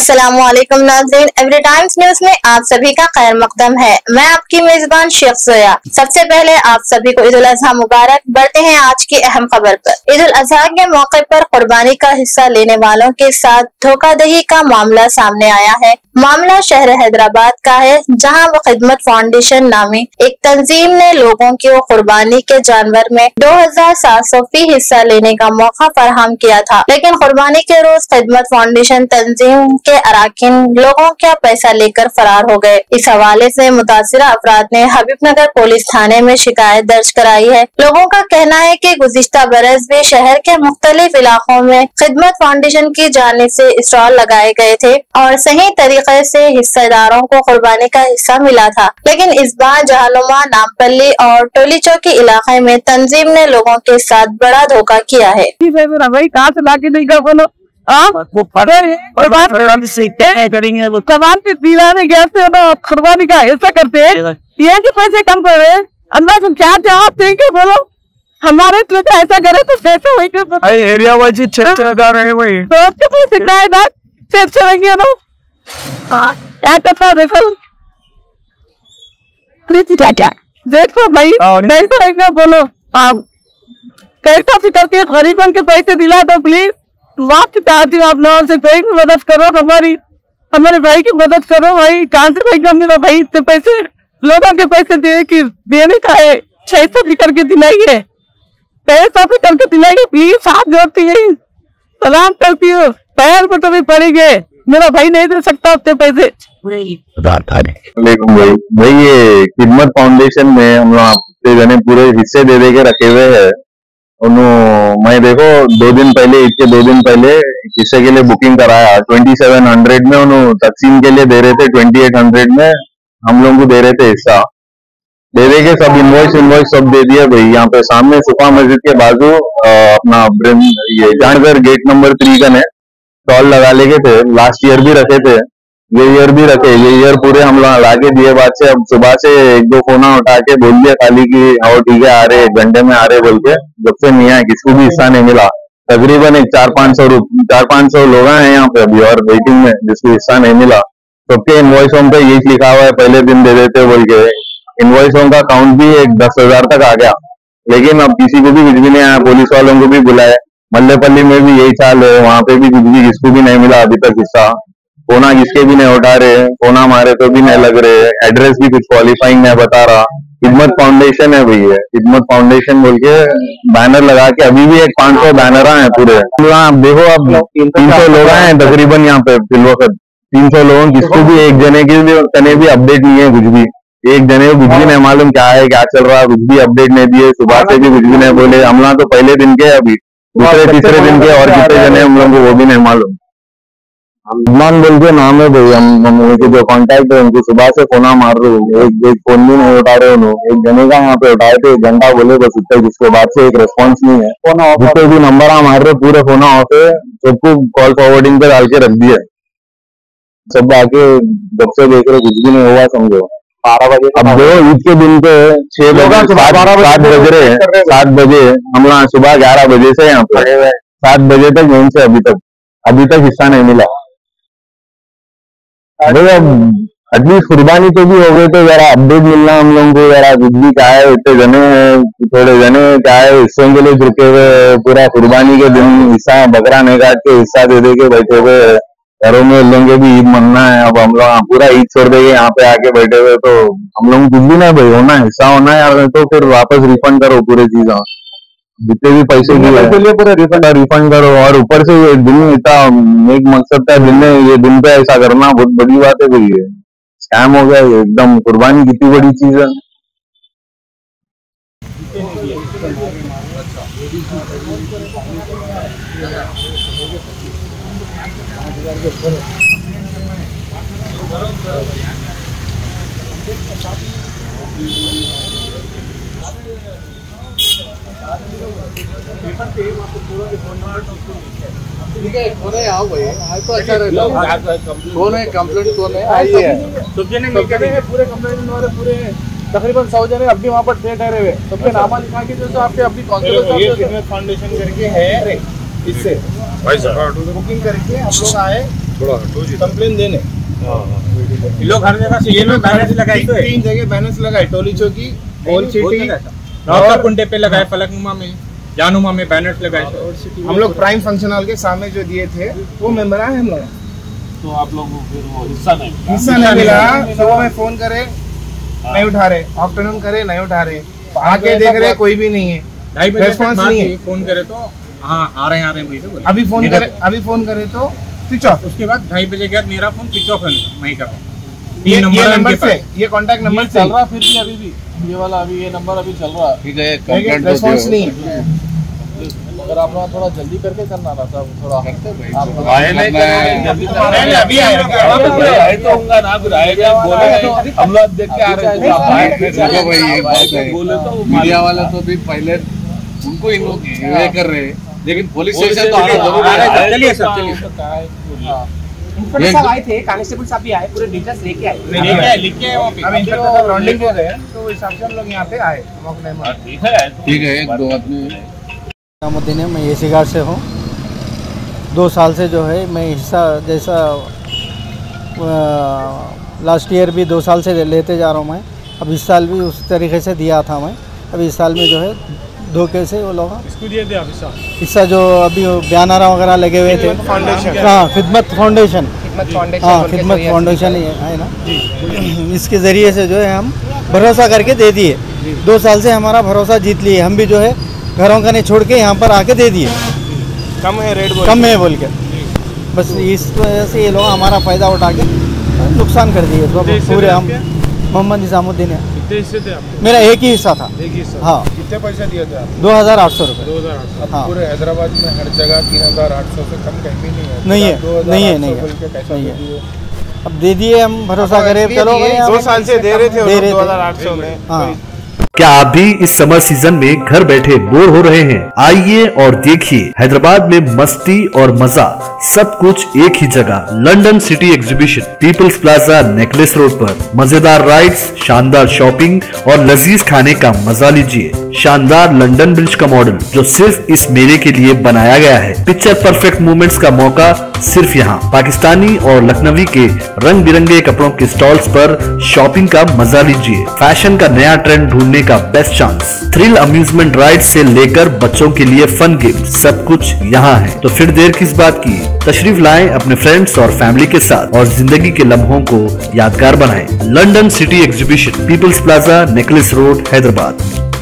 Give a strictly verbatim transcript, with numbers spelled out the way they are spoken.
अस्सलामुअलैकुम नाज़रीन, every times news में आप सभी का खैर मकदम है। मैं आपकी मेजबान शेख जोया। सबसे पहले आप सभी को ईद उल अजहा मुबारक। बढ़ते हैं आज की अहम खबर पर। ईद उल अजहा के मौके पर कुर्बानी का हिस्सा लेने वालों के साथ धोखाधड़ी का मामला सामने आया है। मामला शहर हैदराबाद का है, जहां वो खिदमत फाउंडेशन नामी एक तंजीम ने लोगों को कुर्बानी के जानवर में दो हजार सात सौ फी हिस्सा लेने का मौका फराहम किया था, लेकिन कुर्बानी के रोज खिदमत फाउंडेशन तंजीम के अराकीन लोगों का पैसा लेकर फरार हो गए। इस हवाले से मुतासिरा अफराद ने हबीबनगर पुलिस थाने में शिकायत दर्ज कराई है। लोगों का कहना है कि गुज़िश्ता बरस भी शहर के मुख्तलिफ इलाकों में खिदमत फाउंडेशन की जानिब से स्टॉल लगाए गए थे और सही तरीके से हिस्सेदारों को कुर्बानी का हिस्सा मिला था, लेकिन इस बार जहानुमा, नामपल्ली और टोली चौकी इलाके में तंजीम ने लोगों के साथ बड़ा धोखा किया है। भाई कहाँ से लाके देगा बोलो, वो दिलाने कैसे ना कुर्बानी का हिस्सा करते हैं, ये कि पैसे कम कर रहे हैं। अल्लाह से क्या जवाब देंगे बोलो, हमारे तो ऐसा करे तो कैसे होगा। एरिया वाइज लगा रहे हैं वही तो आपके पैसे किराए ना सेफ चलेंगे ना, क्या करता देखो देखो भाई कैसे बोलो, आप कैसा भी करके गरीबन के पैसे दिला दो प्लीज। माफ चाहती हूँ आप लोगों से, भाई की मदद करो, हमारी हमारे भाई की मदद करो भाई। कहाँ से भाई कम मेरा भाई इतने पैसे लोगों के पैसे दे कि देने का है, छह सौ भी करके दिलाइए, पैसा भी करके दिलाइए प्लीज। हाथ जोड़ती है, सलाम करती हूँ, पैर पर तो भी पड़ेंगे, मेरा भाई नहीं दे सकता उतने पैसे। भाई भाई ये खिदमत फाउंडेशन में हम लोग जने पूरे हिस्से दे दे के रखे हुए है। मैं देखो दो दिन पहले इसके दो दिन पहले हिस्से के लिए बुकिंग कराया, ट्वेंटी सेवन हंड्रेड में उन्होंने तकसीम के लिए दे रहे थे, ट्वेंटी एट हंड्रेड में हम लोगों को दे रहे थे हिस्सा। दे दे के सब इनवॉइस इनवॉइस सब दे दिया भाई। यहाँ पे सामने सुफा मस्जिद के बाजू अपना ये जानकर गेट नंबर थ्री का ने स्टॉल लगा लेके थे। लास्ट ईयर भी रखे थे, ये ईयर भी रखे, ये ईयर पूरे हम लोग ला के दिए। बाद से अब सुबह से एक दो फोना उठा के बोल दिया खाली कि आओ ठीक है आ रहे, एक घंटे में आ रहे बोल के, जब से नहीं आए किसको भी हिस्सा नहीं मिला। तकरीबन एक चार पाँच सौ चार पाँच सौ लोग हैं यहाँ पे अभी और वेटिंग में, जिसको हिस्सा नहीं मिला। सबके इनवॉइसों पे यही लिखा हुआ है पहले दिन दे देते बोल के। इनवॉइसों का काउंट भी एक दस हजार तक आ गया, लेकिन अब किसी को भी कुछ भी नहीं आया। पुलिस वालों को भी बुलाया, मल्लेपल्ली में भी यही चाल है, वहां पे भी कुछ भी किसको भी नहीं मिला अभी तक हिस्सा। कोना जिसके भी नहीं उठा रहे, कोना मारे तो भी नहीं लग रहे, एड्रेस भी कुछ क्वालिफाइंग नहीं बता रहा। खिदमत फाउंडेशन है भैया, खिदमत फाउंडेशन बोल के बैनर लगा के अभी भी एक पाँच सौ बैनर हैं पूरे। आप देखो अब तीन सौ लोग हैं तकरीबन यहाँ पे फिलवक्त, तीन सौ लोगों किसको भी एक जने के भी तने भी अपडेट नहीं है, कुछ भी एक जने को कुछ भी नहीं मालूम क्या है क्या चल रहा है, कुछ भी अपडेट नहीं दिए। सुबह से भी कुछ भी नहीं बोले। हम लोग तो पहले दिन के अभी दूसरे तीसरे दिन के और कितने जने हम लोगों को वो भी नहीं मालूम। इमरान बोल के नाम है भाई, हम उनके जो कांटेक्ट है उनको सुबह से फोना मार रहे हो, एक एक फोन भी नहीं उठा रहे हो। एक जने का यहाँ पे उठाए थे, एक घंटा बोले बस उतना, जिसके बाद से एक रिस्पॉन्स नहीं है। जितने भी नंबर आ मार रहे पूरे फोना ऑफ है, सबको कॉल फॉरवर्डिंग पे डाल के रख दिया। सब आके जब से देख रहे कुछ भी नहीं हुआ समझो। बारह बजे अब दो ईद के दिन पे छह बजे सात बज रहे सात बजे हम लोग सुबह ग्यारह बजे से यहाँ पे सात बजे तक यहीं से अभी तक अभी तक हिस्सा नहीं मिला। अब एटलीस्ट कुर्बानी तो भी हो गई तो जरा अपडेट मिलना हम लोगों को, जरा कुछ भी क्या है। इतने जने थोड़े जने क्या है हिस्सों के लिए झुके हुए, पूरा कुर्बानी के दिन हिस्सा बकरा नहीं काट के हिस्सा दे दे के बैठे हुए। घरों में उन लोगों के भी ईद मनना है, अब हम लोग पूरा ईद छोड़ देंगे यहाँ पे आके बैठे हुए, तो हम लोग कुछ भी नहीं भाई होना है, हिस्सा होना है यार। तो फिर वापस रिफंड करो पूरे चीज, जितने भी पैसे दिए पूरे रिफंड रिफंड करो। और ऊपर से ये दिन इतना एक मकसद था, दिन में ये दिन पे ऐसा करना बहुत बड़ी बात है भाई, ये स्कैम हो गया एकदम। कुर्बानी कितनी बड़ी चीज है। ठीक है, कौन है आओ भाई, आज तो अच्छा रहेगा। कौन है कंप्लेंट, कौन है आइए, सब जने मिलकर पूरे कंप्लेंट वाले पूरे तकरीबन सौ जने अब भी वहाँ पर ठहरे हुए, सबके नामा लिखा के जो आपके अपनी काउंसिलर फाउंडेशन करके है, इससे बुकिंग करके हम लोग आए। थोड़ा कंप्लेन देने लोग हर जगह से ये लोग बैनर्स लगाए तो तीन जगह बैनर्स लगाए, टोली चौकी, ओल्ड सिटी और कुंडे पे लगाए, फलकनुमा में, जानुमा में बैनर्स लगाए। हम लोग प्राइम फंक्शन हॉल के सामने जो दिए थे वो मेंबर आए हम लोग, तो आप लोगों को फिर वो हिस्सा नहीं हिस्सा नहीं मिला। सुबह में फोन करे नहीं उठा रहे, आफ्टरनून करे नहीं उठा रहे, आके देख रहे कोई भी नहीं है, ढाई बजे रेस्पॉन्स नहीं है। फोन करे तो हाँ आ रहे हैं आ रहे हैं, अभी फोन करे अभी फोन करे तो स्विच ऑफ। उसके बाद ढाई बजे के बाद मेरा फोन स्विच ऑफ है, मैं कर रहा हूँ। ये नंबर से, ये कांटेक्ट नंबर चल रहा फिर भी अभी भी ये वाला अभी ये नंबर अभी चल रहा है। ठीक है, रेस्पॉन्स नहीं है। अगर आप लोग थोड़ा जल्दी करके करना था सब थोड़ा आए नहीं पहले अभी आए तो होगा ना, फिर आएगा बोले हम लोग देख के आ रहे हैं बोले तो मीडिया वाला तो भी पहले उनको ये कर रहे, लेकिन पुलिस स्टेशन तो आना जरूरी है। चलिए सर, चलिए इंस्पेक्टर साहब आए थे, कांस्टेबल साहब भी आए, पूरे डिटेल्स लेके आए, लिख के लिख के वहाँ पे अब इंस्पेक्टर साहब राउंडिंग हो गए तो उस हिसाब से हम लोग यहाँ पे आए। ठीक है ठीक है, एक दो आदमी निजामुद्दीन है, मैं ए सी गार्ड से हूँ। दो साल से जो है मैं हिस्सा जैसा लास्ट ईयर भी दो साल से लेते जा रहा हूँ मैं, अब इस साल भी उस तरीके से दिया था मैं। अब इस साल में जो है धोखे से वो लोग इसको दिए थे आप हिस्सा हिस्सा जो अभी बैनर वगैरह लगे हुए थे, हाँ खिदमत फाउंडेशन, हाँ खिदमत फाउंडेशन ही है ना, इसके ज़रिए से जो है हम भरोसा करके दे दिए। दो साल से हमारा भरोसा जीत लिए, हम भी जो है घरों का नहीं छोड़ के यहाँ पर आके दे दिए। कम है रेट, कम है बोल के, बस इस वजह से ये लोग हमारा फ़ायदा उठा के नुकसान कर दिए। तो पूरे हम मोहम्मद निजामुद्दीन है, कितने हिस्से थे आप? मेरा एक ही हिस्सा था। एक हिस्सा? हाँ। कितने पैसे दिए थे आप? दो हज़ार आठ सौ रुपये। दो हज़ार आठ सौ। हाँ। पूरे हैदराबाद में हर जगह तीन हजार आठ सौ से कम कहीं भी नहीं है। नहीं है, नहीं है, नहीं है, नहीं है। अब दे दिए, हम भरोसा करें, चलो दो साल से दे रहे थे दे रहे दो हजार आठ थे। सौ में। हाँ। क्या आप भी इस समर सीजन में घर बैठे बोर हो रहे हैं? आइए और देखिए हैदराबाद में मस्ती और मजा सब कुछ एक ही जगह। London city exhibition, people's plaza, necklace road पर मजेदार राइड्स, शानदार शॉपिंग और लजीज खाने का मजा लीजिए। शानदार लंदन ब्रिज का मॉडल जो सिर्फ इस मेले के लिए बनाया गया है। पिक्चर परफेक्ट मूवमेंट्स का मौका सिर्फ यहाँ। पाकिस्तानी और लखनवी के रंग बिरंगे कपड़ों के स्टॉल्स पर शॉपिंग का मजा लीजिए। फैशन का नया ट्रेंड ढूंढने का best chance. Thrill amusement ride से लेकर बच्चों के लिए फन गेम, सब कुछ यहाँ है। तो फिर देर किस बात की, तशरीफ लाएं अपने फ्रेंड्स और फैमिली के साथ और जिंदगी के लम्हों को यादगार बनाएं। London city exhibition, people's plaza, necklace road, Hyderabad.